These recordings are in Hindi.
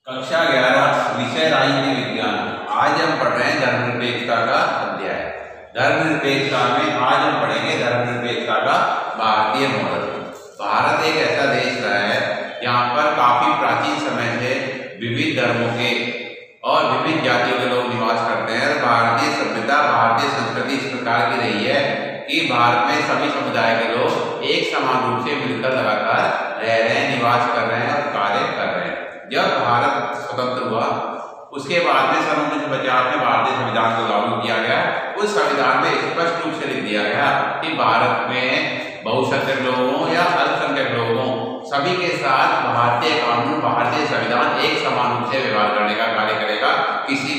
कक्षा 11 विषय राजनीति विज्ञान। आज हम पढ़ रहे हैं धर्मनिरपेक्षता का अध्याय। धर्मनिरपेक्षता में आज हम पढ़ेंगे धर्मनिरपेक्षता का भारतीय मॉडल। भारत एक ऐसा देश रहा है यहाँ पर काफी प्राचीन समय से विविध धर्मों के और विभिन्न जातियों के लोग निवास करते हैं। भारतीय सभ्यता, भारतीय संस्कृति इस प्रकार की रही है कि भारत में सभी समुदाय के लोग एक समान रूप से मिलकर लगातार रह रहे हैं, निवास कर रहे हैं और कार्य कर रहे हैं। जब भारत स्वतंत्र हुआ उसके बाद में सन 1950 में भारतीय संविधान को लागू किया गया। उस संविधान में स्पष्ट रूप से लिख दिया गया कि भारत में बहुसंख्यक लोगों या अल्पसंख्यक लोगों सभी के साथ भारतीय कानून, भारतीय संविधान एक समान रूप से व्यवहार करने का कार्य करेगा। किसी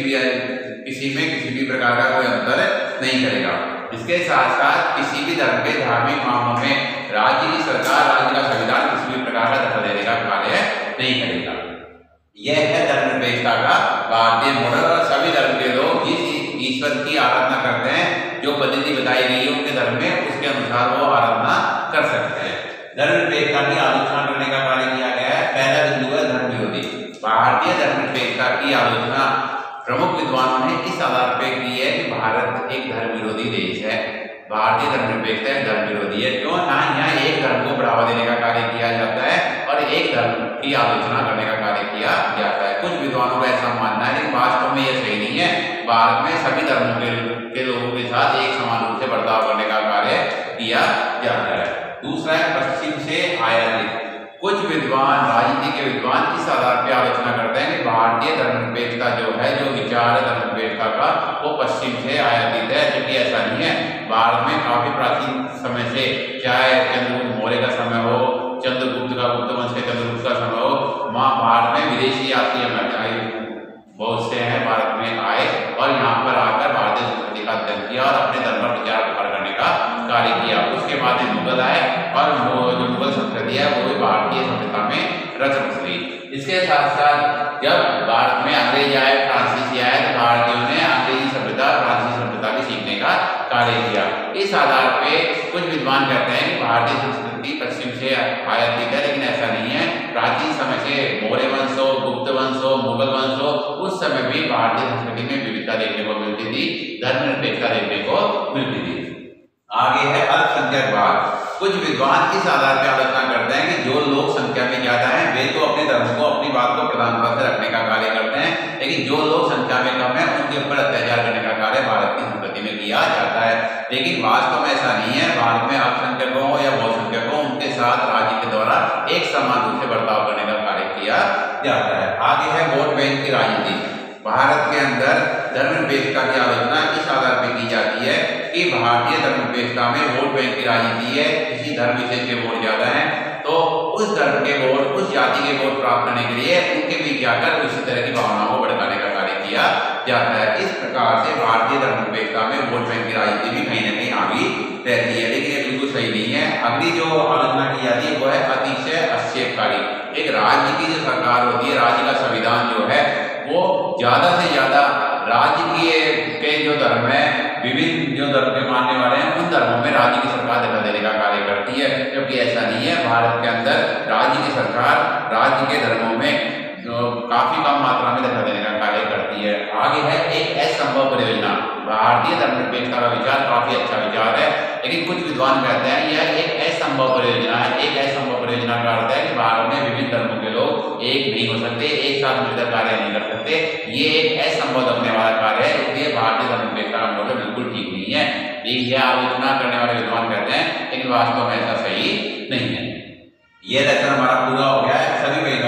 में किसी भी प्रकार का कोई अंतर नहीं करेगा। इसके साथ साथ किसी भी धर्म के धार्मिक मामलों में राज्य की सरकार, राज्य का संविधान किसी भी प्रकार का दखल देने का कार्य नहीं करेगा। यह है धर्मनिरपेक्षता का भारतीय मॉडल। और सभी धर्म के लोग जिस ईश्वर की आराधना करते हैं, जो पद्धति बताई गई है उनके धर्म में, उसके अनुसार वो आराधना कर सकते हैं। धर्मनिरपेक्षता की आलोचना करने का कार्य किया गया है। पहला बिंदु है धर्म विरोधी। भारतीय धर्मनिरपेक्षता की आलोचना प्रमुख विद्वानों ने इस आधार पर की है कि भारत एक धर्म विरोधी देश है। भारतीय धर्मनिरपेक्षता एक धर्म विरोधी है। क्यों? यहाँ एक धर्म को बढ़ावा देने का कार्य किया जाता है और एक धर्म की आलोचना करने का कार्य किया जाता है। कुछ विद्वानों का ऐसा मानना है, लेकिन वास्तव में यह सही नहीं है। भारत में सभी धर्मों के लोगों के साथ एक समान रूप से बर्ताव करने का कार्य किया जाता है। दूसरा है पश्चिम से आयातित। कुछ विद्वान, राजनीति के विद्वान इस आधार पर आलोचना करते हैं कि भारतीय धर्मनिरपेक्षता जो है, जो विचार है धर्मनिरपेक्षता का, वो पश्चिम से आयातित है, जबकि ऐसा नहीं है। भारत में काफी प्राचीन समय से, चाहे चंद्रगुप्त मौर्य का समय हो, चंद्रगुप्त का गुप्त वंश के चंद्रगुप्त का समय हो, भारत में विदेशी यात्री बहुत से हैं, भारत में आए और यहाँ पर आकर भारतीय संस्कृति का अध्ययन किया और अपने धर्म पर प्रचार प्रसार करने का कार्य किया। उसके बाद में मुगल आए और जो मुगल संस्कृति है वो भारतीय सभ्यता में रच बस गई। इसके साथ साथ जब भारत में अंग्रेज आए, फ्रांसीसी आए, तो भारतीयों ने अंग्रेजी सभ्यता, फ्रांसीसी सभ्यता भी सीखने का कार्य किया। इस आधार पे कुछ विद्वान कहते हैं कि भारतीय संस्कृति पश्चिम से आयातित है, लेकिन ऐसा नहीं है। प्राचीन समय से मौर्य वंश हो, गुप्त वंश हो, मुगल वंश हो, उस समय भी भारतीय संस्कृति में विविधता देखने को मिलती थी, धर्मनिरपेक्षता देखने को मिलती थी। आगे है अल्पसंख्यकवाद। कुछ विद्वान इस आधार पर आलोचना करते हैं कि जो लोग संख्या में ज्यादा हैं वे तो अपने धर्म को, अपनी बात को प्रधानता से रखने का कार्य करते हैं, लेकिन जो लोग संख्या में कम है उनके ऊपर अत्याचार करने का कार्य भारत की संस्कृति में किया जाता है। लेकिन वास्तव में ऐसा नहीं है। भारत में अल्पसंख्यकों या बहुसंख्यकों, उनके साथ राज्य के द्वारा एक समान रूप से बर्ताव करने का कार्य किया जाता है। आगे है वोट बैंक की राजनीति। भारत के अंदर धर्मनिरपेक्षता की आलोचना इस आधार पर की जाती है कि भारतीय धर्मनिरपेक्षता में वोट बैंक की राजनीति है। किसी धर्म विशेष के वोट ज्यादा हैं तो उस धर्म के वोट, उस जाति के वोट प्राप्त करने के लिए उनके बीच जाकर उसी तरह की भावनाओं को भड़काने का कार्य किया जाता है। इस प्रकार से भारतीय धर्मनिरपेक्षता में वोट बैंक की राजनीति भी कहीं न कहीं आगे रहती है, लेकिन ये बिल्कुल सही नहीं है। अगली जो आलोचना की जाती है वो है अतिशय आक्षेपकारी। एक राज्य की जो सरकार होती है, राज्य का संविधान जो है वो ज्यादा से ज्यादा राज्य के जो धर्म है, विभिन्न जो धर्म के मानने वाले हैं, उन धर्मों में राज्य की सरकार दखल देने का कार्य करती है, जबकि ऐसा नहीं है। भारत के अंदर राज्य की सरकार राज्य के धर्मों में काफी कम मात्रा में दखल देने का कार्य करती है। आगे है एक असंभव परियोजना। भारतीय धर्मनिरपेक्षता का विचार काफी अच्छा विचार है, लेकिन कुछ विद्वान कहते हैं यह एक असंभव परियोजना है। एक असंभव परियोजना का अर्थ है कि भारत में विभिन्न धर्मों के लोग एक नहीं हो सकते, एक साथ मिलकर कार्य नहीं कर सकते। ये एक असंभव लगने वाला कार्य है, इसलिए भारतीय धर्मनिरपेक्षता का मॉडल बिल्कुल ठीक नहीं है। यह आलोचना करने वाले विद्वान कहते हैं, लेकिन वास्तव में ऐसा सही नहीं है। यह लेक्चर हमारा पूरा हो गया है। सभी